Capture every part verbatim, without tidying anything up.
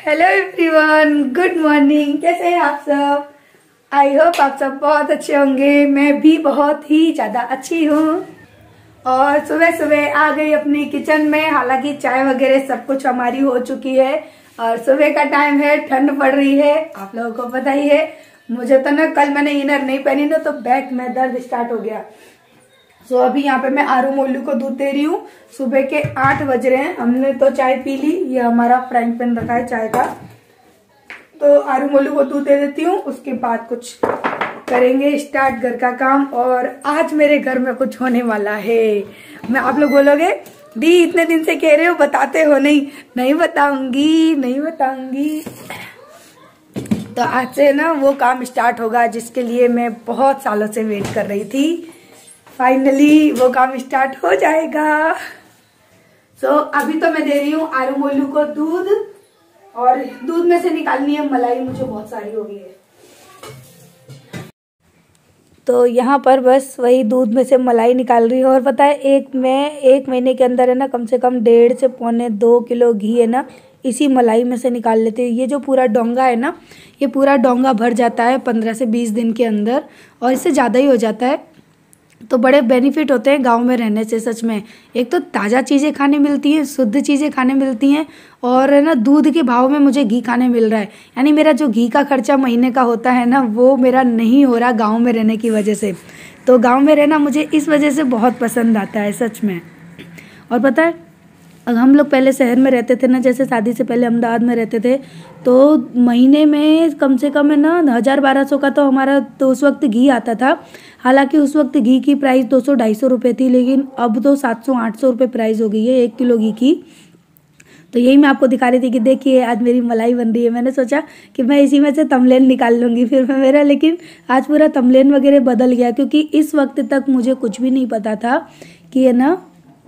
Hello everyone, good morning. कैसे हैं आप सब? आई होप आप सब बहुत अच्छे होंगे। मैं भी बहुत ही ज्यादा अच्छी हूँ और सुबह सुबह आ गई अपनी किचन में। हालांकि चाय वगैरह सब कुछ हमारी हो चुकी है और सुबह का टाइम है, ठंड पड़ रही है, आप लोगों को पता ही है। मुझे तो ना कल मैंने इनर नहीं पहनी ना तो बैक में दर्द स्टार्ट हो गया। सो so, अभी यहाँ पे मैं आरू मोलू को दूध दे रही हूँ। सुबह के आठ बज रहे हैं, हमने तो चाय पी ली। ये हमारा फ्राइंग पैन रखा है चाय का, तो आरू मोलू को दूध दे देती हूँ। उसके बाद कुछ करेंगे स्टार्ट घर का काम। और आज मेरे घर में कुछ होने वाला है। मैं आप लोग बोलोगे दी इतने दिन से कह रहे हो बताते हो नहीं। नहीं बताऊंगी, नहीं बताऊंगी। तो आज से ना वो काम स्टार्ट होगा जिसके लिए मैं बहुत सालों से वेट कर रही थी। फाइनली वो काम स्टार्ट हो जाएगा। सो so, अभी तो मैं दे रही हूँ आरू मोलू को दूध और दूध में से निकालनी है मलाई, मुझे बहुत सारी हो गई है। तो यहाँ पर बस वही दूध में से मलाई निकाल रही हूँ। और पता है एक मैं एक महीने के अंदर है ना कम से कम डेढ़ से पौने दो किलो घी है ना इसी मलाई में से निकाल लेते हैं। ये जो पूरा डोंगा है ना, ये पूरा डोंगा भर जाता है पंद्रह से बीस दिन के अंदर, और इससे ज़्यादा ही हो जाता है। तो बड़े बेनिफिट होते हैं गांव में रहने से सच में। एक तो ताज़ा चीज़ें खाने मिलती हैं, शुद्ध चीज़ें खाने मिलती हैं, और है ना दूध के भाव में मुझे घी खाने मिल रहा है। यानी मेरा जो घी का खर्चा महीने का होता है ना वो मेरा नहीं हो रहा गांव में रहने की वजह से। तो गांव में रहना मुझे इस वजह से बहुत पसंद आता है सच में। और पता है हम लोग पहले शहर में रहते थे ना, जैसे शादी से पहले अहमदाबाद में रहते थे, तो महीने में कम से कम है ना हज़ार बारह सौ का तो हमारा तो उस वक्त घी आता था। हालांकि उस वक्त घी की प्राइस दो सौ ढाई सौ रुपये थी, लेकिन अब तो सात सौ आठ सौ रुपये प्राइस हो गई है एक किलो घी की। तो यही मैं आपको दिखा रही थी कि देखिए आज मेरी मलाई बन रही है। मैंने सोचा कि मैं इसी में से थंबनेल निकाल लूँगी फिर मैं मेरा, लेकिन आज पूरा थंबनेल वगैरह बदल गया क्योंकि इस वक्त तक मुझे कुछ भी नहीं पता था कि है ना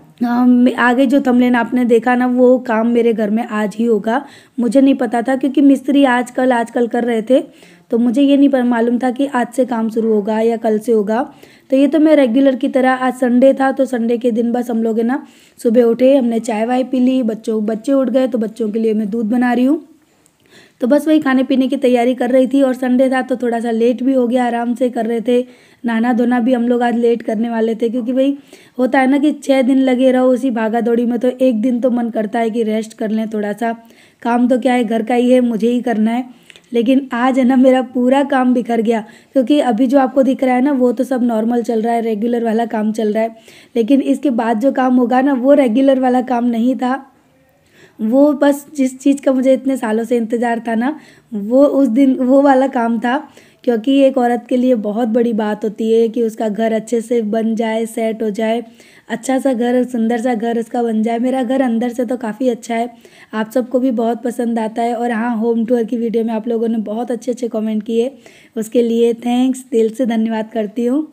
आगे जो थंबनेल आपने देखा ना वो काम मेरे घर में आज ही होगा। मुझे नहीं पता था क्योंकि मिस्त्री आजकल आजकल कर रहे थे, तो मुझे ये नहीं मालूम था कि आज से काम शुरू होगा या कल से होगा। तो ये तो मैं रेगुलर की तरह, आज संडे था तो संडे के दिन बस हम लोग है ना सुबह उठे, हमने चाय वाय पी ली, बच्चों बच्चे उठ गए तो बच्चों के लिए मैं दूध बना रही हूँ। तो बस वही खाने पीने की तैयारी कर रही थी। और संडे था तो थोड़ा सा लेट भी हो गया, आराम से कर रहे थे। नहाना धोना भी हम लोग आज लेट करने वाले थे क्योंकि भाई होता है ना कि छः दिन लगे रहो उसी भागा दौड़ी में, तो एक दिन तो मन करता है कि रेस्ट कर लें थोड़ा सा। काम तो क्या है घर का ही है, मुझे ही करना है। लेकिन आज है ना मेरा पूरा काम बिखर गया क्योंकि अभी जो आपको दिख रहा है ना वो तो सब नॉर्मल चल रहा है, रेगुलर वाला काम चल रहा है। लेकिन इसके बाद जो काम होगा ना वो रेगुलर वाला काम नहीं था। वो बस जिस चीज़ का मुझे इतने सालों से इंतज़ार था ना वो उस दिन वो वाला काम था। क्योंकि एक औरत के लिए बहुत बड़ी बात होती है कि उसका घर अच्छे से बन जाए, सेट हो जाए, अच्छा सा घर, सुंदर सा घर उसका बन जाए। मेरा घर अंदर से तो काफ़ी अच्छा है, आप सबको भी बहुत पसंद आता है। और हाँ, होम टूर की वीडियो में आप लोगों ने बहुत अच्छे अच्छे कमेंट किए, उसके लिए थैंक्स, दिल से धन्यवाद करती हूँ।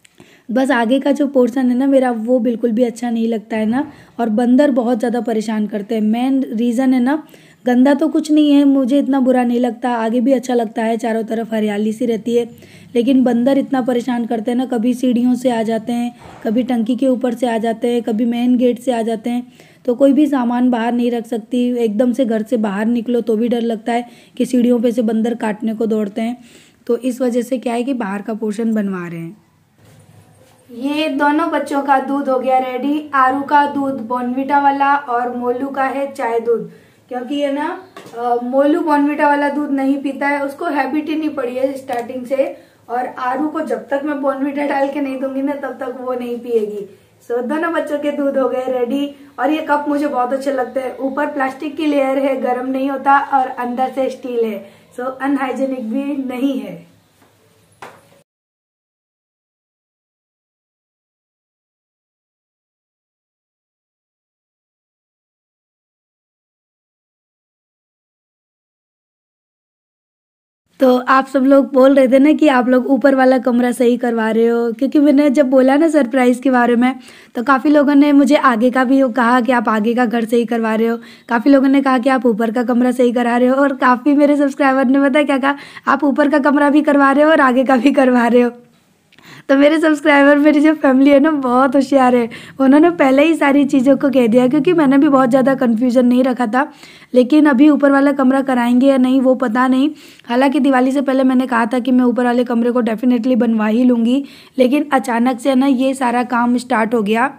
बस आगे का जो पोर्शन है ना मेरा वो बिल्कुल भी अच्छा नहीं लगता है ना, और बंदर बहुत ज़्यादा परेशान करते हैं। मेन रीज़न है ना, गंदा तो कुछ नहीं है, मुझे इतना बुरा नहीं लगता, आगे भी अच्छा लगता है, चारों तरफ हरियाली सी रहती है। लेकिन बंदर इतना परेशान करते हैं ना, कभी सीढ़ियों से आ जाते हैं, कभी टंकी के ऊपर से आ जाते हैं, कभी मेन गेट से आ जाते हैं। तो कोई भी सामान बाहर नहीं रख सकती, एकदम से घर से बाहर निकलो तो भी डर लगता है कि सीढ़ियों पे से बंदर काटने को दौड़ते हैं। तो इस वजह से क्या है कि बाहर का पोर्शन बनवा रहे हैं। ये दोनों बच्चों का दूध हो गया रेडी। आरू का दूध बॉर्नविटा वाला और मोलू का है चाय दूध। क्योंकि ये ना मोलू बॉर्नविटा वाला दूध नहीं पीता है, उसको हैबिट ही नहीं पड़ी है स्टार्टिंग से। और आरू को जब तक मैं बॉर्नविटा डाल के नहीं दूंगी ना तब तक वो नहीं पिएगी। सो दोनों बच्चों के दूध हो गए रेडी। और ये कप मुझे बहुत अच्छे लगते हैं, ऊपर प्लास्टिक की लेयर है, गर्म नहीं होता, और अंदर से स्टील है, सो अनहाइजेनिक भी नहीं है। तो आप सब लोग बोल रहे थे ना कि आप लोग ऊपर वाला कमरा सही करवा रहे हो, क्योंकि मैंने जब बोला ना सरप्राइज़ के बारे में तो काफ़ी लोगों ने मुझे आगे का भी कहा कि आप आगे का घर सही करवा रहे हो, काफ़ी लोगों ने कहा कि आप ऊपर का कमरा सही करा रहे हो, और काफ़ी मेरे सब्सक्राइबर ने पता है क्या कहा, आप ऊपर का कमरा भी करवा रहे हो और आगे का भी करवा रहे हो। तो मेरे सब्सक्राइबर, मेरी जो फैमिली है ना, बहुत होशियार है। उन्होंने पहले ही सारी चीज़ों को कह दिया, क्योंकि मैंने भी बहुत ज़्यादा कन्फ्यूज़न नहीं रखा था। लेकिन अभी ऊपर वाला कमरा कराएंगे या नहीं वो पता नहीं। हालांकि दिवाली से पहले मैंने कहा था कि मैं ऊपर वाले कमरे को डेफिनेटली बनवा ही लूँगी, लेकिन अचानक से ना ये सारा काम स्टार्ट हो गया।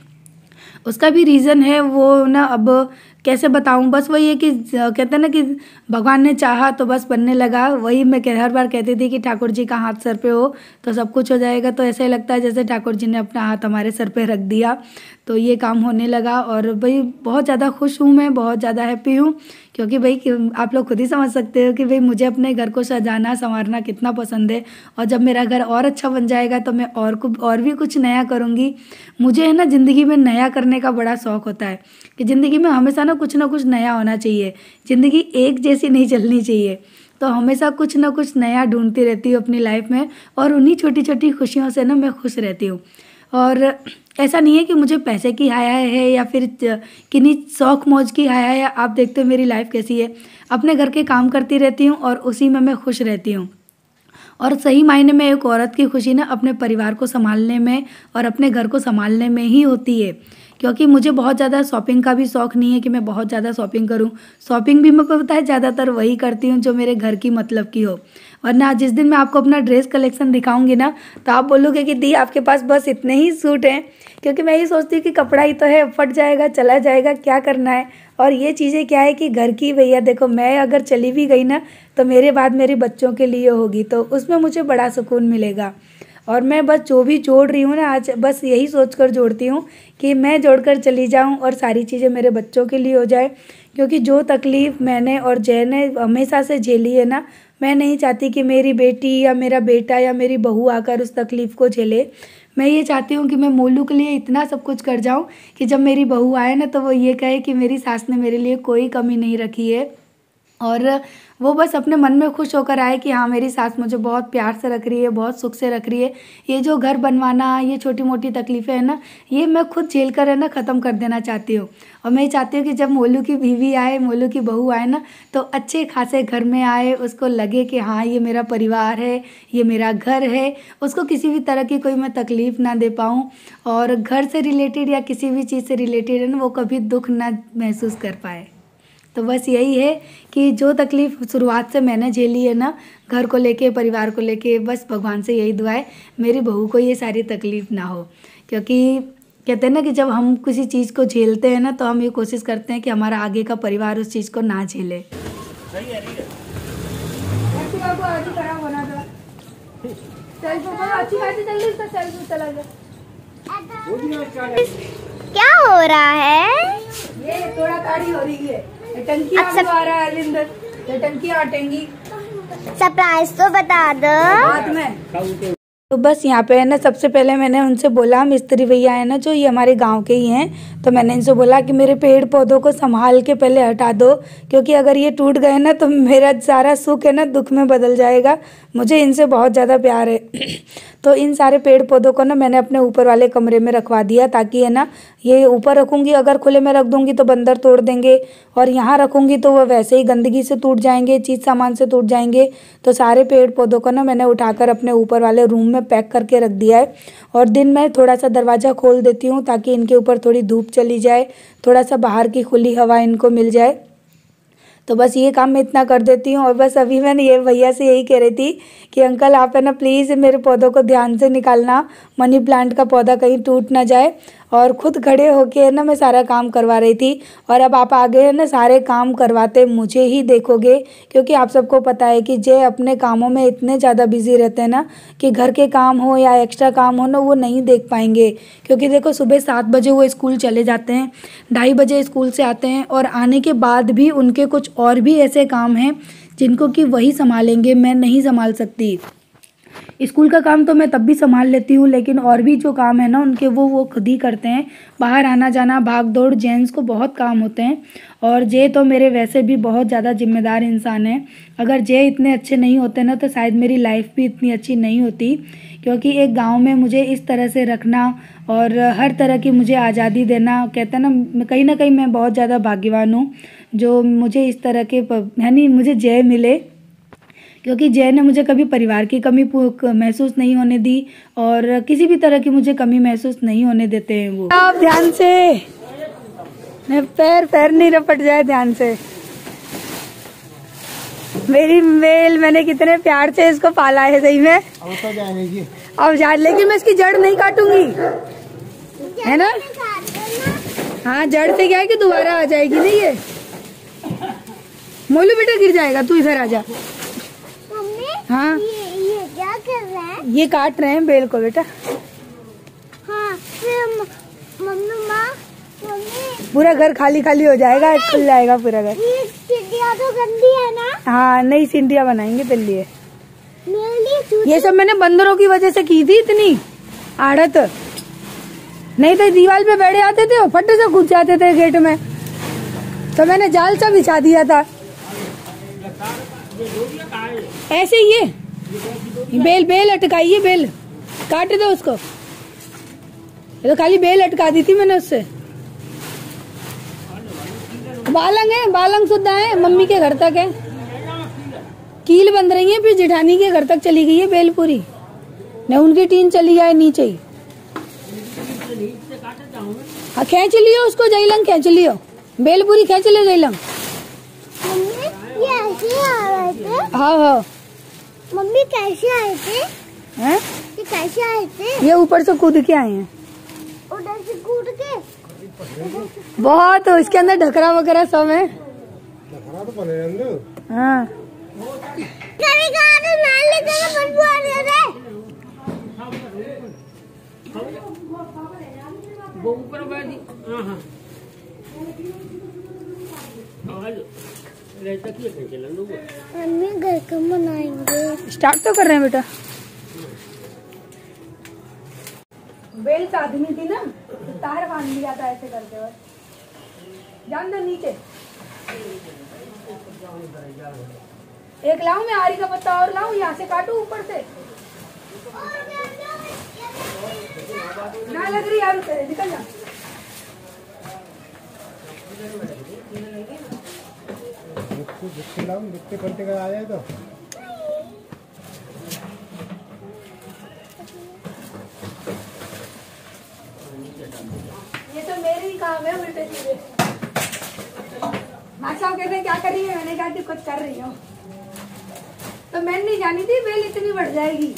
उसका भी रीज़न है, वो ना अब कैसे बताऊं, बस वही है कि कहते हैं ना कि भगवान ने चाहा तो बस बनने लगा। वही मैं हर बार कहती थी कि ठाकुर जी का हाथ सर पे हो तो सब कुछ हो जाएगा। तो ऐसा ही लगता है जैसे ठाकुर जी ने अपना हाथ हमारे सर पे रख दिया, तो ये काम होने लगा। और भाई बहुत ज़्यादा खुश हूँ मैं, बहुत ज़्यादा हैप्पी हूँ, क्योंकि भाई आप लोग खुद ही समझ सकते हो कि भाई मुझे अपने घर को सजाना संवारना कितना पसंद है। और जब मेरा घर और अच्छा बन जाएगा तो मैं और कुछ और भी कुछ नया करूँगी। मुझे है ना ज़िंदगी में नया करने का बड़ा शौक़ होता है कि ज़िंदगी में हमेशा ना कुछ ना कुछ नया होना चाहिए। ज़िंदगी एक जैसी नहीं चलनी चाहिए, तो हमेशा कुछ ना कुछ नया ढूंढती रहती हूँ अपनी लाइफ में। और उन्हीं छोटी छोटी खुशियों से ना मैं खुश रहती हूँ। और ऐसा नहीं है कि मुझे पैसे की हाय हाय है या फिर किन्हीं शौक मौज की हाय हाय है। आप देखते हो मेरी लाइफ कैसी है, अपने घर के काम करती रहती हूँ और उसी में मैं खुश रहती हूँ। और सही मायने में एक औरत की खुशी ना अपने परिवार को संभालने में और अपने घर को संभालने में ही होती है। क्योंकि मुझे बहुत ज़्यादा शॉपिंग का भी शौक़ नहीं है कि मैं बहुत ज़्यादा शॉपिंग करूं। शॉपिंग भी मैं पता है ज़्यादातर वही करती हूं जो मेरे घर की मतलब की हो। वरना जिस दिन मैं आपको अपना ड्रेस कलेक्शन दिखाऊंगी ना, तो आप बोलोगे कि दी आपके पास बस इतने ही सूट हैं। क्योंकि मैं ये सोचती हूँ कि कपड़ा ही तो है, फट जाएगा चला जाएगा, क्या करना है। और ये चीज़ें क्या है कि घर की, भैया देखो मैं अगर चली भी गई ना तो मेरे बाद मेरे बच्चों के लिए होगी, तो उसमें मुझे बड़ा सुकून मिलेगा। और मैं बस जो भी जोड़ रही हूँ ना आज, बस यही सोचकर जोड़ती हूँ कि मैं जोड़कर चली जाऊँ और सारी चीज़ें मेरे बच्चों के लिए हो जाए। क्योंकि जो तकलीफ़ मैंने और जय ने हमेशा से झेली है ना, मैं नहीं चाहती कि मेरी बेटी या मेरा बेटा या मेरी बहू आकर उस तकलीफ़ को झेले। मैं ये चाहती हूँ कि मैं मोलू के लिए इतना सब कुछ कर जाऊँ कि जब मेरी बहू आए ना तो वो ये कहे कि मेरी सास ने मेरे लिए कोई कमी नहीं रखी है। और वो बस अपने मन में खुश होकर आए कि हाँ मेरी सास मुझे बहुत प्यार से रख रही है, बहुत सुख से रख रही है। ये जो घर बनवाना, ये छोटी मोटी तकलीफ़ें हैं ना, ये मैं खुद झेल कर है ना ख़त्म कर देना चाहती हूँ। और मैं चाहती हूँ कि जब मोलू की बीवी आए, मोलू की बहू आए ना, तो अच्छे खासे घर में आए, उसको लगे कि हाँ ये मेरा परिवार है, ये मेरा घर है। उसको किसी भी तरह की कोई मैं तकलीफ़ ना दे पाऊँ, और घर से रिलेटेड या किसी भी चीज़ से रिलेटेड है ना वो कभी दुख ना महसूस कर पाए। तो बस यही है कि जो तकलीफ़ शुरुआत से मैंने झेली है ना, घर को लेके, परिवार को लेके, बस भगवान से यही दुआ है मेरी बहू को ये सारी तकलीफ़ ना हो। क्योंकि कहते हैं ना कि जब हम किसी चीज़ को झेलते हैं ना तो हम ये कोशिश करते हैं कि हमारा आगे का परिवार उस चीज़ को ना झेले। क्या हो रहा है? ये थोड़ा ताड़ी हो रही है, टंकी आ रहा है अरविंदर, ये टंकी आटेंगी। सरप्राइज तो बता दो बाद में। तो बस यहाँ पे है ना, सबसे पहले मैंने उनसे बोला, मिस्त्री भैया है ना जो, ये हमारे गांव के ही हैं, तो मैंने इनसे बोला कि मेरे पेड़ पौधों को संभाल के पहले हटा दो, क्योंकि अगर ये टूट गए ना तो मेरा सारा सुख है ना दुख में बदल जाएगा। मुझे इनसे बहुत ज़्यादा प्यार है। तो इन सारे पेड़ पौधों को ना मैंने अपने ऊपर वाले कमरे में रखवा दिया, ताकि है ना ये ऊपर रखूँगी, अगर खुले में रख दूँगी तो बंदर तोड़ देंगे, और यहाँ रखूँगी तो वह वैसे ही गंदगी से टूट जाएंगे, चीज़ सामान से टूट जाएंगे। तो सारे पेड़ पौधों को ना मैंने उठाकर अपने ऊपर वाले रूम में पैक करके रख दिया है। और दिन में थोड़ा सा दरवाज़ा खोल देती हूँ ताकि इनके ऊपर थोड़ी धूप चली जाए, थोड़ा सा बाहर की खुली हवा इनको मिल जाए। तो बस ये काम मैं इतना कर देती हूँ। और बस अभी मैंने ये भैया से यही कह रही थी कि अंकल आप है ना प्लीज़ मेरे पौधों को ध्यान से निकालना, मनी प्लांट का पौधा कहीं टूट ना जाए। और खुद खड़े होके है ना मैं सारा काम करवा रही थी। और अब आप आगे है ना सारे काम करवाते मुझे ही देखोगे, क्योंकि आप सबको पता है कि जे अपने कामों में इतने ज़्यादा बिजी रहते हैं ना कि घर के काम हो या एक्स्ट्रा काम हो ना वो नहीं देख पाएंगे। क्योंकि देखो सुबह सात बजे वो स्कूल चले जाते हैं, ढाई बजे स्कूल से आते हैं, और आने के बाद भी उनके कुछ और भी ऐसे काम हैं जिनको कि वही संभालेंगे, मैं नहीं संभाल सकती। स्कूल का काम तो मैं तब भी संभाल लेती हूँ, लेकिन और भी जो काम है ना उनके वो वो खुद ही करते हैं। बाहर आना जाना, भाग दौड़, जेंट्स को बहुत काम होते हैं। और जे तो मेरे वैसे भी बहुत ज़्यादा जिम्मेदार इंसान हैं। अगर जे इतने अच्छे नहीं होते ना तो शायद मेरी लाइफ भी इतनी अच्छी नहीं होती। क्योंकि एक गांव में मुझे इस तरह से रखना और हर तरह की मुझे आज़ादी देना, कहते हैं ना कहीं ना कहीं मैं बहुत ज़्यादा भाग्यवान हूँ जो मुझे इस तरह के यानी मुझे जय मिले। क्योंकि जय ने मुझे कभी परिवार की कमी महसूस नहीं होने दी और किसी भी तरह की मुझे कमी महसूस नहीं होने देते हैं वो। आप ध्यान से, पैर पैर नहीं रपट जाए, ध्यान से। मेरी बेल, मैंने कितने प्यार से इसको पाला है सही में। अब तो जाएगी, अब जा, लेकिन मैं इसकी जड़ नहीं काटूंगी, है ना। हाँ, जड़ से क्या है कि दोबारा आ जाएगी नहीं ये। मोलू बेटा गिर जाएगा, तू इधर आ जा। मम्मी, हाँ, ये, ये क्या कर रहे हैं? ये काट रहे हैं बेल को बेटा। हाँ, फिर मम्मी माँ मम्मी पूरा घर खाली खाली हो जाएगा, खुल जाएगा पूरा घर। ये सीढ़ियाँ तो गंदी है ना। हाँ, नई सीढ़ियाँ बनाएंगे तेरे लिए। मेरे लिए ये सब मैंने बंदरों की वजह से की थी इतनी आड़त, नहीं तो दीवार पे बैठे आते थे और फट से घुस जाते थे गेट में, तो मैंने जाल सा बिछा दिया था। ऐसे ही ये बेल बेल अटकाइए, बेल काट दो उसको। ये तो खाली बेल अटका दी थी मैंने उससे। बालंग है, बालंग सुद्धा है, मम्मी के घर तक है, कील बंद रही है, फिर जेठानी के घर तक चली गई है बेल पूरी, नहीं उनकी टीन चली जाए नीचे ही। हाँ, खींच लियो उसको जयलंग, खींच लियो बेल पूरी, खींच लियो जयलंग। मम्मी ये ऐसे आ रहे थे। हाँ हाँ। मम्मी कैसे आए थे? हैं? ये कैसे आए थे? ये ऊपर से कूद के आए हैं, उधर से कूद के। बहुत, इसके अंदर ढकरा वगैरह सब है। ढकरा तो बने अंदर। हाँ, कभी कभी मान लेते हैं, बदबू आ रहे थे। वो ऊपर वाली, हाँ हाँ, मम्मी घर का बनाएंगे। स्टार्ट तो कर रहे हैं बेटा। बेल से आदमी थी ना, तो तार बांध लिया था ऐसे करके, और जान दो नीचे। एक लाऊं मैं आरी का पत्ता और लाऊं, यहाँ से काटू ऊपर से ना लग रही यार, उसे निकल जा। लाऊं, मिट्टी पलटे का आ जाए तो। ये तो मेरे ही काम है उल्टे सीधे। माँ साहब कहते हैं क्या कर रही है, मैंने कहा कि कुछ कर रही हूँ, तो मैंने नहीं जानी थी बेल इतनी बढ़ जाएगी।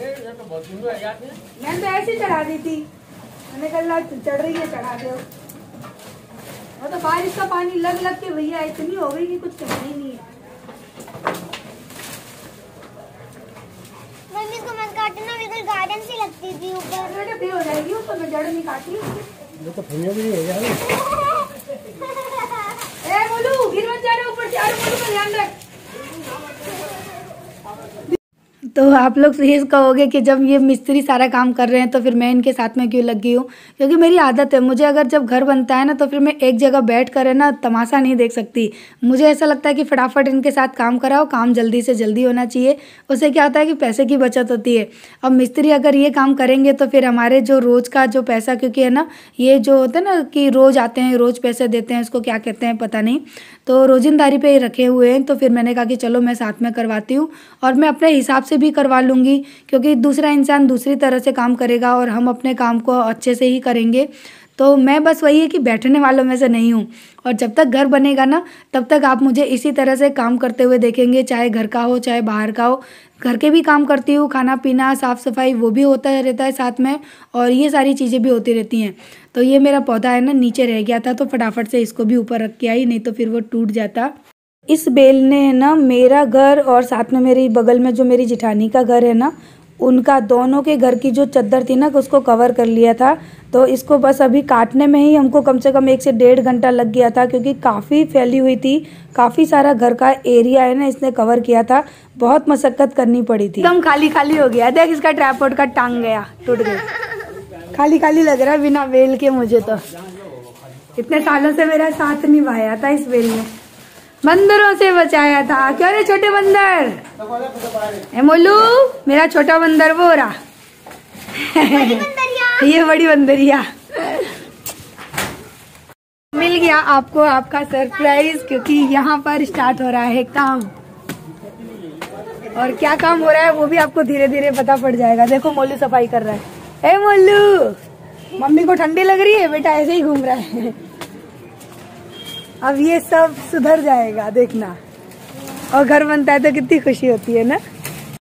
मैंने तो ऐसे चढ़ा दी थी, मैंने कहा चढ़ रही है चढ़ा दो। वो तो बारिश का पानी लग लग के भैया इतनी हो गई कि कुछ कहना ही नहीं है। मम्मी को मत काटना, मेरे को गार्डन से लगती थी ऊपर। बेटा फिर हो जाएगी, तो मैं जड़ नहीं काटी। वो तो फनियों भी हो गया। ए बोलू, गिर मत जाना ऊपर से, यार बोलू का ध्यान रख। तो आप लोग ये कहोगे कि जब ये मिस्त्री सारा काम कर रहे हैं तो फिर मैं इनके साथ में क्यों लगी हूँ, क्योंकि मेरी आदत है, मुझे अगर जब घर बनता है ना तो फिर मैं एक जगह बैठ कर है ना तमाशा नहीं देख सकती। मुझे ऐसा लगता है कि फटाफट इनके साथ काम कराओ, काम जल्दी से जल्दी होना चाहिए, उससे क्या होता है कि पैसे की बचत होती है। अब मिस्त्री अगर ये काम करेंगे तो फिर हमारे जो रोज़ का जो पैसा, क्योंकि है ना ये जो होता है ना कि रोज़ आते हैं रोज़ पैसे देते हैं, उसको क्या कहते हैं पता नहीं, तो रोजिंदारी पे रखे हुए हैं। तो फिर मैंने कहा कि चलो मैं साथ में करवाती हूँ और मैं अपने हिसाब से भी करवा लूँगी, क्योंकि दूसरा इंसान दूसरी तरह से काम करेगा और हम अपने काम को अच्छे से ही करेंगे। तो मैं बस वही है कि बैठने वालों में से नहीं हूँ, और जब तक घर बनेगा ना तब तक आप मुझे इसी तरह से काम करते हुए देखेंगे, चाहे घर का हो चाहे बाहर का हो। घर के भी काम करती हूँ, खाना पीना साफ़ सफाई वो भी होता रहता है साथ में, और ये सारी चीज़ें भी होती रहती हैं। तो ये मेरा पौधा है ना नीचे रह गया था, तो फटाफट से इसको भी ऊपर रख के आई, नहीं तो फिर वो टूट जाता। इस बेल ने ना मेरा घर और साथ में मेरी बगल में जो मेरी जेठानी का घर है ना, उनका दोनों के घर की जो चद्दर थी ना उसको कवर कर लिया था। तो इसको बस अभी काटने में ही हमको कम से कम एक से डेढ़ घंटा लग गया था, क्योंकि काफ़ी फैली हुई थी, काफ़ी सारा घर का एरिया है ना इसने कवर किया था, बहुत मशक्कत करनी पड़ी थी। एकदम खाली खाली हो गया, देख इसका ट्राइपॉड का टांग गया, टूट गया, खाली खाली लग रहा है बिना बेल के। मुझे तो इतने सालों से मेरा साथ निभाया था इस बेल ने, बंदरों से बचाया था। क्यों रे छोटे बंदर, ए मोलू मेरा छोटा बंदर वो रहा ये बड़ी बंदरिया। मिल गया आपको आपका सरप्राइज, क्योंकि यहाँ पर स्टार्ट हो रहा है काम। और क्या काम हो रहा है वो भी आपको धीरे धीरे पता पड़ जाएगा। देखो मोलू सफाई कर रहा है। ए मोलू, मम्मी को ठंडी लग रही है, बेटा ऐसे ही घूम रहा है। अब ये सब सुधर जाएगा देखना, और घर बनता है तो कितनी खुशी होती है ना।